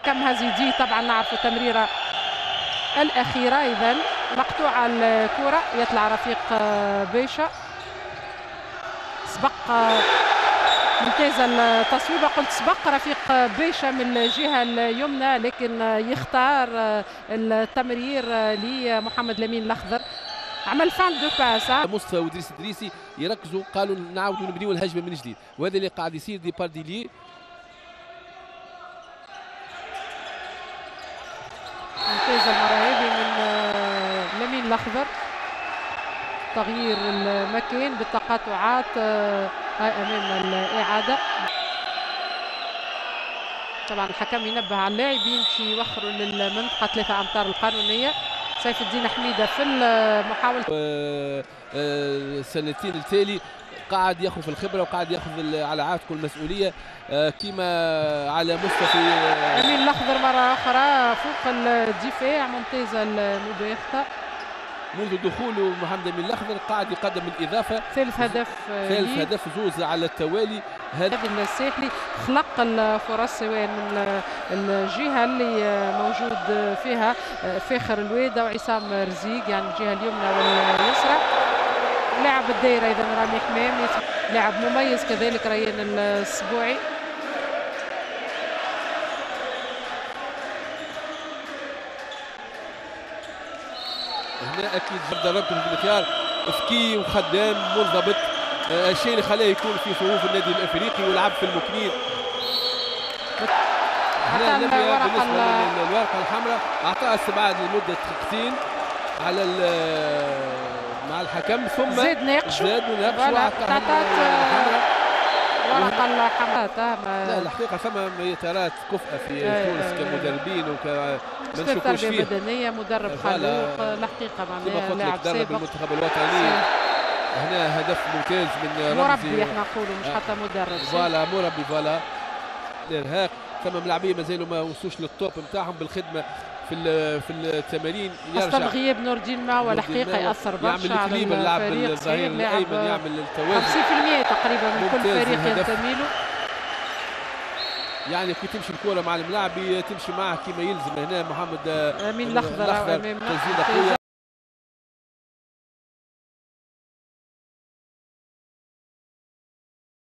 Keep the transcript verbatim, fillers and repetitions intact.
كم هزيدي طبعا نعرفوا تمريره الاخيره. اذا مقطوعه الكره، يطلع رفيق بيشه، سبق ممتازه التصويبه. قلت سبق رفيق بيشه من الجهه اليمنى، لكن يختار التمرير لمحمد لمين الاخضر. عمل فان دو باس. مصطفى وادريس الدريسي يركزوا، قالوا نعاودوا نبنيوا الهجمه من جديد، وهذا اللي قاعد يصير. دي بارديلي ممتازه المره هذه من لمين الاخضر، تغيير المكان بالتقاطعات. هاي امام الاعاده. طبعا الحكم ينبه على اللاعبين باش يوخروا للمنطقه ثلاثة امتار القانونيه. سيف الدين حميده في المحاوله السنتين التالي قاعد ياخذ في الخبره، وقاعد ياخذ على عاتقه المسؤوليه كما على مصطفى امين الاخضر مره اخرى فوق الدفاع. ممتازه المباغته منذ دخوله. محمد امين الاخضر قاعد يقدم الاضافه. ثالث هدف ثالث هدف زوز على التوالي. هذا الساحلي خلق الفرص سواء من الجهه اللي موجود فيها فاخر الويده وعصام رزيق، يعني الجهه اليمنى واليسرى. لاعب الدائره اذا رامي حمام، لاعب مميز كذلك ريان السبوعي. هنا اكيد دربته في المكيار، ذكي وخدام منضبط، الشيء اللي خلاه يكون في صفوف النادي الافريقي ويلعب في المكنين. هنا بالنسبه للورقه الحمراء اعطاها استبعاد لمده دقيقتين على مع الحكم، ثم زاد ناقشوا زاد وناقشوا اعطاها الحمراء ورقه الحمراء. لا الحقيقه ثم يترات كفء في تونس كمدربين وك ما نشوفوش فيه. بدنيه مدرب خلوق الحقيقه معناها لاعب سابق المنتخب الوطني. هنا هدف ممتاز من رمزي، مربي احنا نقولوا مش حتى مدرب. فوالا مربي فوالا. الارهاق ثم ملاعبيه مازالوا ما وصلوش للتوب نتاعهم بالخدمه في في التمارين. يرجع غياب نور الدين ماوى الحقيقه ياثر برشا على الفريق. يعمل اللاعب الظهير الايمن، يعمل التوازن خمسين بالمئة تقريبا من كل فريق ينتمي له. يعني كي تمشي الكره مع الملاعب تمشي معه كما يلزم. هنا محمد امين الاخضر امام